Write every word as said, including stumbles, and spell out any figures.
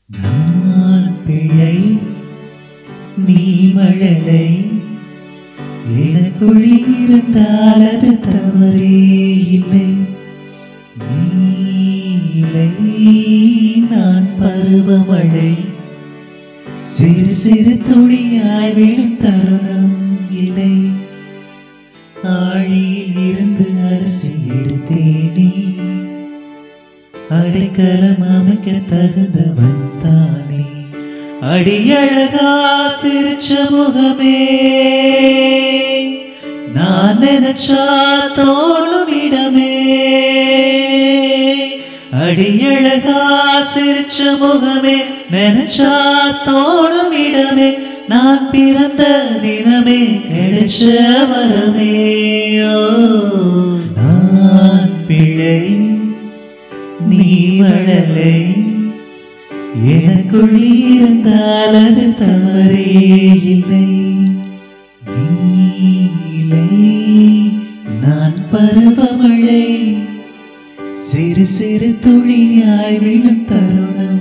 நான் பிழை நீ மழலை எனக்குள் இருந்தால் அது தவறே இல்லை. நீலை நான் பருவமழை சிறு சிறு துளியாய் விழும் தருணம் இல்லை. ஆழியில் இருந்து அரிசி எடுத்தேனே அடைக்கலம் அமைக்க தகுந்தவன் தானே. அடியழகா சிரிச்ச முகமே நான் நினைச்சா தோணும் இடமே. அடியழகா சிரிச்ச முகமே நினைச்சா தோணும் இடமே. நான் பிறந்த தினமே கிடைச்ச வரமே. நான் பிழை நீ மழலை எனக்குள் இருந்தால் அது தவறே இல்லை. நீலை நான் பருவமழை சிறு சிறு துளியாய் விழும் தருணம்